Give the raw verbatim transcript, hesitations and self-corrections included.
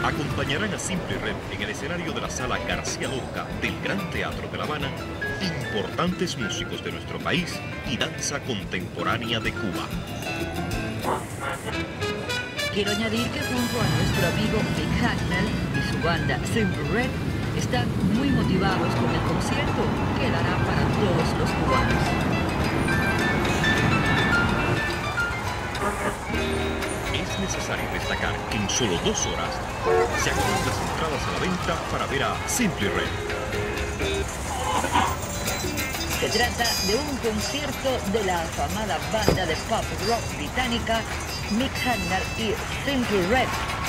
acompañarán a Simply Red en el escenario de la Sala García Lorca del Gran Teatro de La Habana importantes músicos de nuestro país y danza contemporánea de Cuba. Quiero añadir que junto a nuestro amigo Mick Hucknall y su banda Simply Red están muy motivados con el concierto que dará para todos los cubanos. Es necesario destacar que en solo dos horas se acaban las entradas a la venta para ver a Simply Red. Se trata de un concierto de la afamada banda de pop rock británica Mick Hucknall y Simply Red,